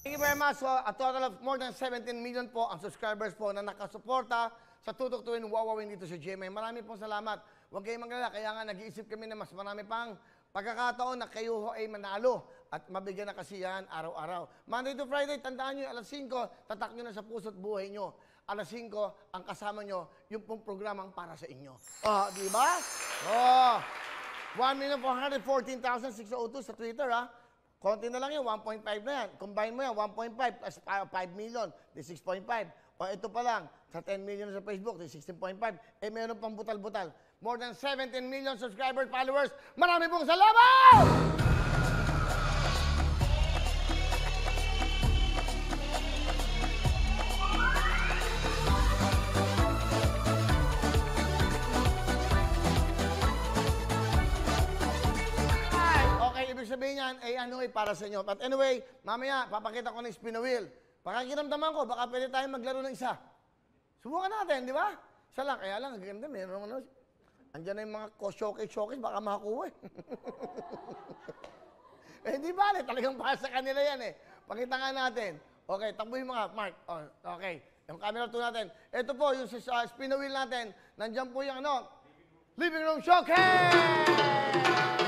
Thank you very much. So, a total of more than 17 million po ang subscribers po na nakasuporta sa Tutok Tuwin Wawawin dito sa GMA. Marami pong salamat. Huwag kayong magalala. Kaya nga nag-iisip kami na mas marami pang pagkakataon na kayo ho ay manalo at mabigyan na kasiyahan araw-araw. Monday to Friday, tandaan nyo, alas 5, tatak nyo na sa puso't buhay nyo. Alas 5, ang kasama nyo, yung pong programang para sa inyo. Oh, di ba? Oh, 1,414,602 sa Twitter, ha? Konti na lang yun, 1.5 na yan. Combine mo yan, 1.5 plus 5 million, di 6.5. O ito pa lang, sa 10 million sa Facebook, di 16.5. Eh, meron pang butal-butal. More than 17 million subscribers, followers. Marami pong salamat! Ibig sabihin yan, ay ano ay para sa inyo. But anyway, mamaya, papakita ko ng spin wheel. Pakikiramdaman ko, baka pwede tayo maglaro ng isa. Subukan natin, di ba? Isa lang, kaya lang, ang ganda, meron ano. Andiyan na yung mga showcase, baka makakuha eh. Eh, di ba? Talagang para sa kanila yan eh. Pakita nga natin. Okay, takbuhin mo nga, Mark. Oh, okay, yung camera 2 natin. Ito po, yung spin wheel natin. Nandiyan po yung ano, Living Room Showcase!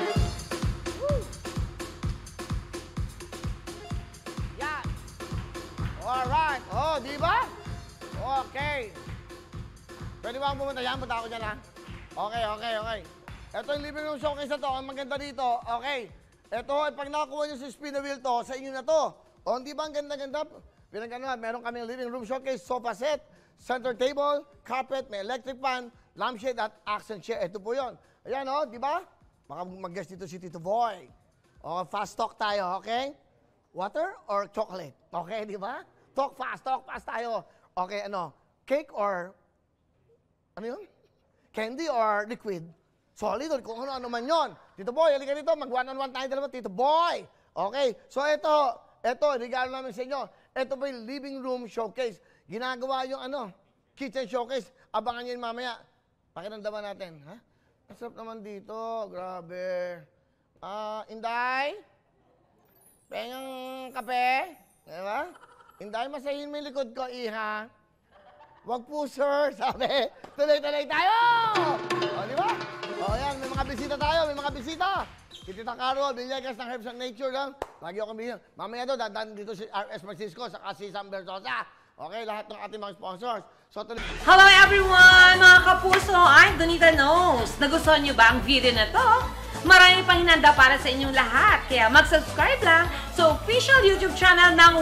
Alright. Oh, di ba? Okay. Pwede ba akong pumunta yan? Punta ako dyan, ha? Okay. Ito yung living room showcase na to. Ang maganda dito. Okay. Ito, pag nakakuha nyo sa spin wheel to, sa inyo na to. O, di ba ang ganda-ganda? Pinagano, meron kami living room showcase, sofa set, center table, carpet, may electric fan, lampshade at accent chair. Ito po yun. Ayan, o, di ba? Baka mag-guest dito si Tito Boy. O, fast talk tayo, okay? Water or chocolate? Okay, di ba? Talk fast tayo. Okay, ano? Cake or, ano yun? Candy or liquid? Solid or kung ano man yun. Tito Boy, halika dito, mag-one-on-one tayo dalawa, Tito Boy. Okay, so ito, regalo namin sa inyo. Ito po yung living room showcase. Ginagawa yung ano, kitchen showcase. Abangan nyo yun mamaya. Pakiramdaman natin, ha? Masarap naman dito, grabe. Inday? Pengang kape? Diba? Inday, masahin mo yung likod ko, iha. Wag po, sir. Sabi, tuloy-tuloy tayo! O, di ba? O, yan, may mga bisita tayo, may mga bisita. Kitita Carol, Villegas ng Herbs and Nature lang. Lagi ako bigyan. Mamaya doon, dadaan dito si R.S. Francisco, saka si Sam Bertosa. Okay, lahat ng ating mga sponsors. So, hello everyone, mga kapuso! I'm Donita Knows. Nagustuhan niyo ba ang video na to? Marami pang hinanda para sa inyong lahat. Kaya mag-subscribe lang sa official YouTube channel ng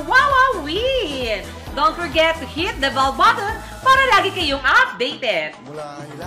Wawawin. Don't forget to hit the bell button para lagi kayong updated.